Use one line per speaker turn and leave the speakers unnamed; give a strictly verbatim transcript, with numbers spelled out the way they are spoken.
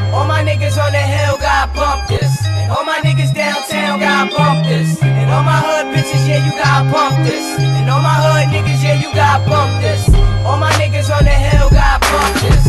All my niggas on the hill got bump this. And all my niggas downtown got bump this. And all my hood bitches, yeah, you got bump this. And all my hood niggas, yeah, you got bump this. All my niggas on the hill got bump this.